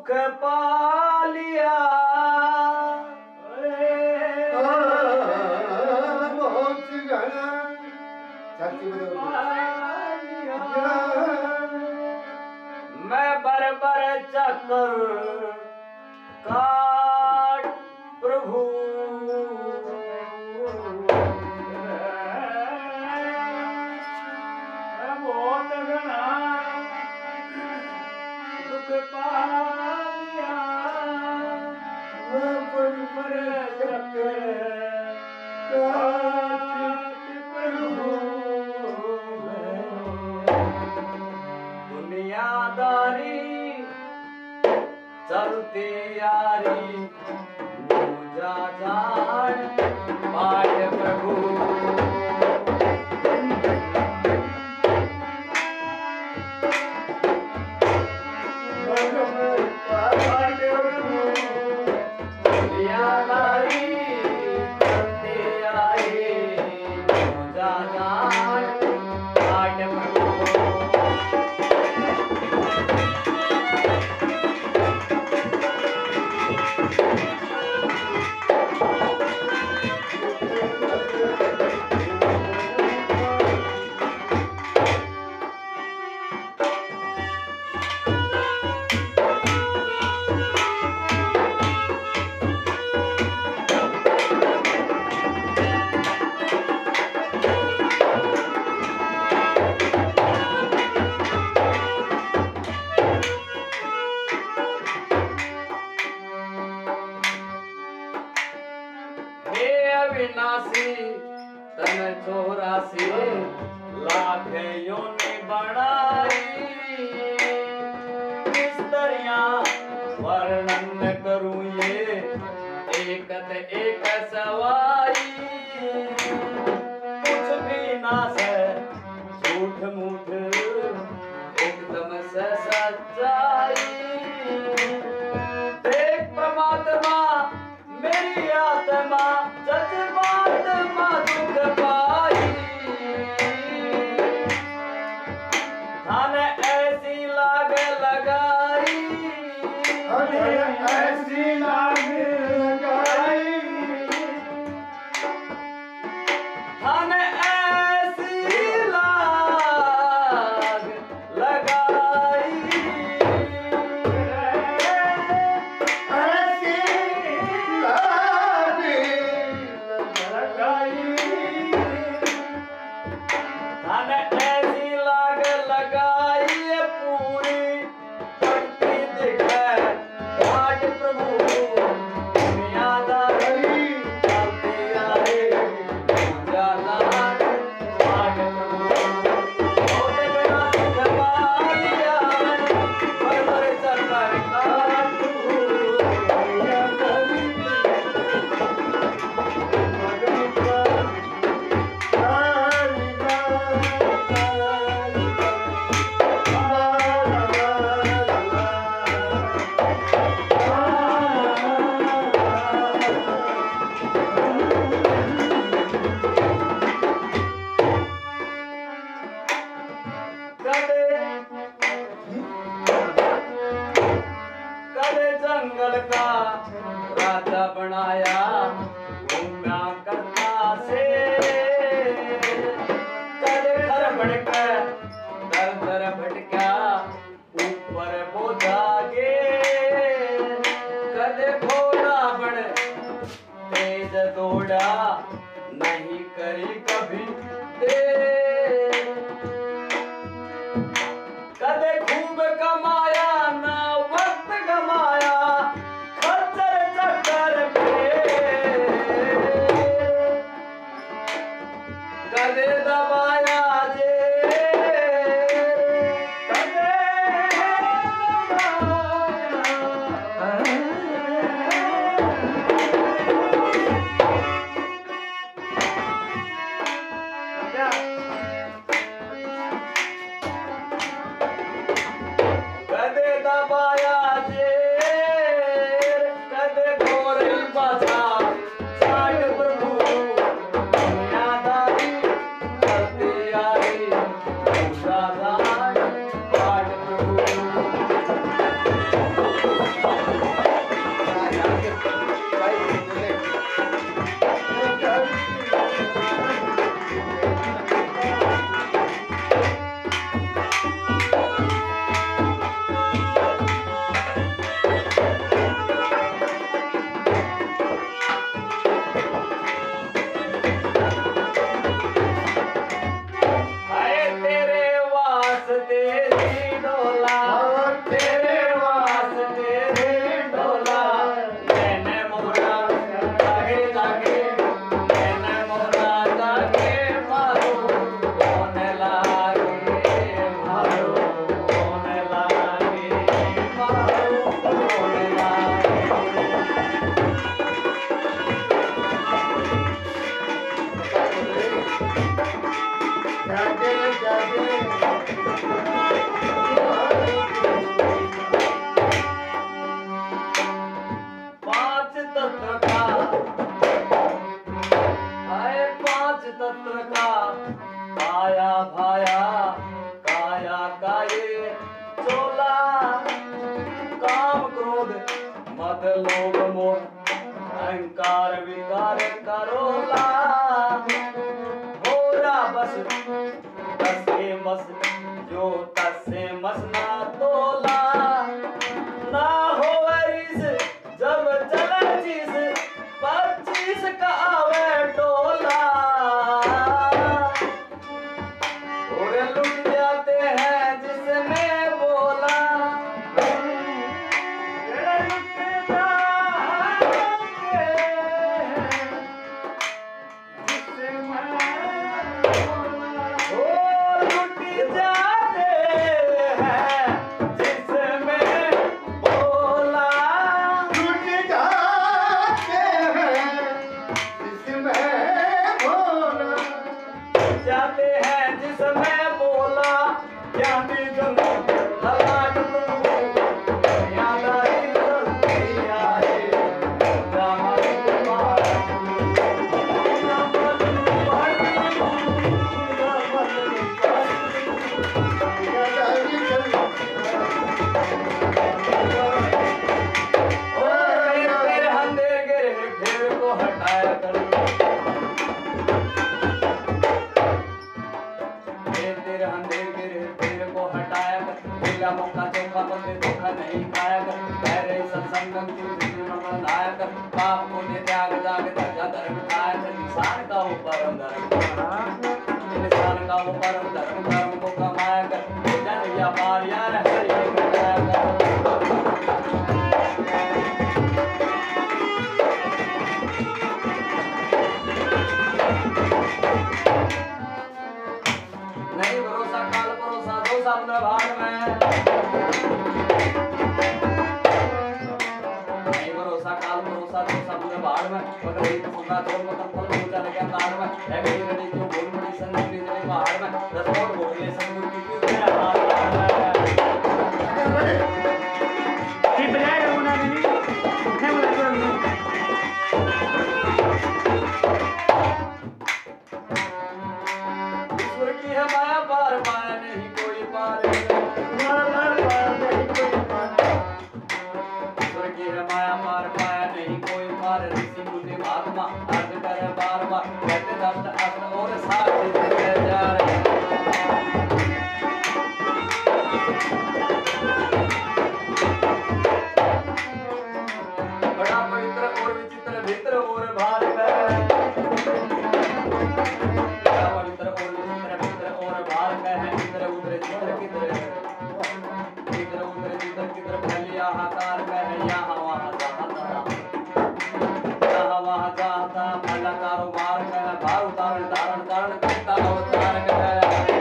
दुख पा लिया। मैं बर चक्कर काट प्रभु, मैं बहुत घना दुख पा लिया। मैं बर चक्कर काट प्रभु, दुनियादारी चलती यारी पूजा जान पाठ प्रभु। दुनियादारी चलती यारी पूजा जान पाठ प्रभु। अविनाशी तन 84 लाख योनि बनाई। स्त्रियां वर्णन न करूं ये एक सवाई। कुछ भी ना से झूठ मूठ एकदम से सच्चाई। देख परमात्मा मेरी आत्मा जज्बात दुख पाई। धन ऐसी लाग लगाई, ऐसी लाग लगाई। धन ऐसी लाग लगाई। धन ऐसी लाग लगाई पूरी पट्टी दिखे घाट प्रभु। दुनियादारी चलती आए पूजा घाट प्रभु। बहुत घना दुख पा लिया, बर चक्कर काट प्रभु। कदे जंगल का राजा बनाया घूमा करता से। कदे घर भटका दर दर भटका ऊपर बोझा गे। कदे घोड़ा बड़ तेज दौड़ा नहीं करी कभी देर। कदे खूब कमाया ना वक्त गमाया खच्चर चक्कर पे। कदे दबाया जे लोभ मोह अहंकार विकार करोला होरा बस तसे मस जो तसे मस ना तोला ना हो रिस जब चले जिस 25 का आवे टोला और लुट जाते हैं जिसने बोला जाते हैं जिसमें बोला क्या जल ललाट यादारी जलती आए हमारी घेर को हटाया कर मौका चौका बंदे धोखा नहीं खाया कर मेरे सत्संगम की जिंदगी में बनाया कर पाप को ने त्याग जाग धर्जा धर्म खाया कर इंसान का वो परम धर्म इंसान का वो परम धर्म धर्म को कमाया कर जन व्यापार यार हरि बनाया कर नहीं भरोसा काल भरोसा दो सामने भाग में नहीं भरोसा काल भरोसा दो सामने भाग में पकड़ी तो सुना छोड़ मत फल पूजा लगे तार में है मेरी रड़ी क्यों बोल बड़ी संगीत जने बाहर में 10 और बोले संगूर की क्यों ये बनाया होना नहीं है बोला ईश्वर की है माया पार माया नहीं कोई पार ईश्वर की है माया पार माया नहीं कोई पार ऋषि मुनि महात्मा अर्थ करे बार बार कहते दस्त अस्त और साथ देते जा रहे बड़ा पवित्र और विचित्र भीतर और बाहर कारोबार का है भाव उतारण धारण कारण करता अवतार का है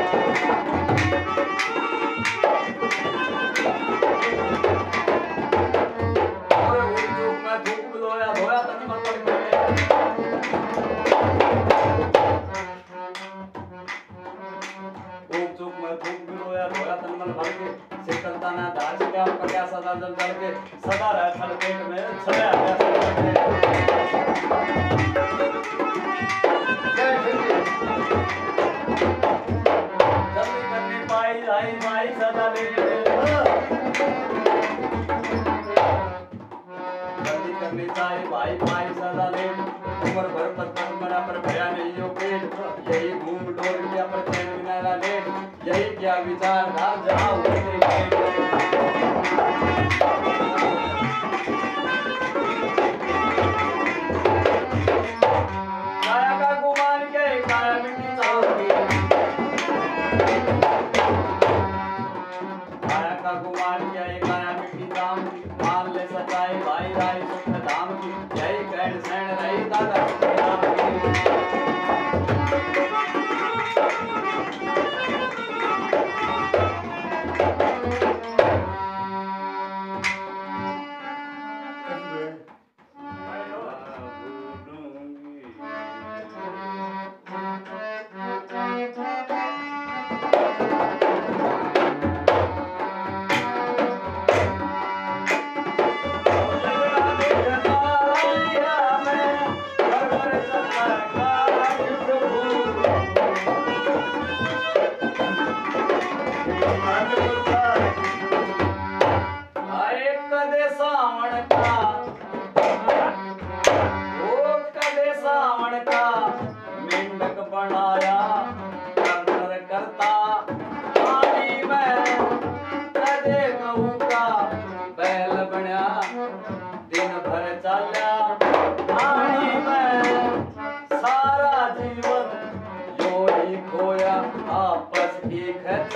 और उन चूक में धूप धोया धोया तन मन पर उन चूक में धूप धोया धोया तन मन भर के शीतलता ना धार से क्या प्रया सदा जल जल के सदा रह थल पेट में छया जल्दी करने पाई आई माई सदा ले जल्दी करने चाहिए भाई भाई सदा ले उम्र भर पत्थर मरा पर भया नहीं हो पेट यही घूम डोर किया पर चैन बिना लेट यही क्या विचार था जहाँ उठे काया का गुमान क्या है काया मिट्टी चाहोगी काया का गुमान क्या है काया मिट्टी दाम की मान ले सच्चाई भाई राय सुख धाम की यही कहन सैन रही दादा राम की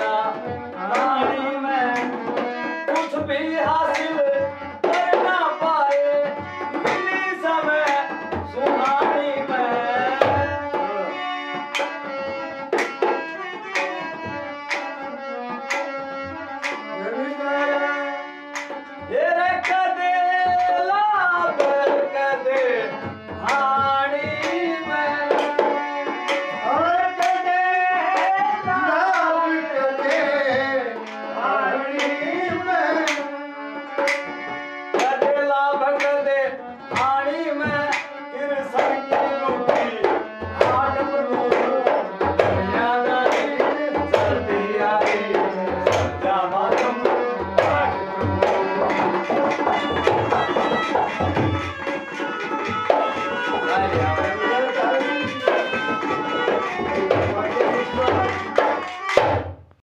तेरा कहानी में कुछ भी हासिल कर ना पाए मिली समय सुहानी में ये रे कदे लाभ कदे हानी में और कदे लाभ कदे हानि में कदे लाभ कदे हानि में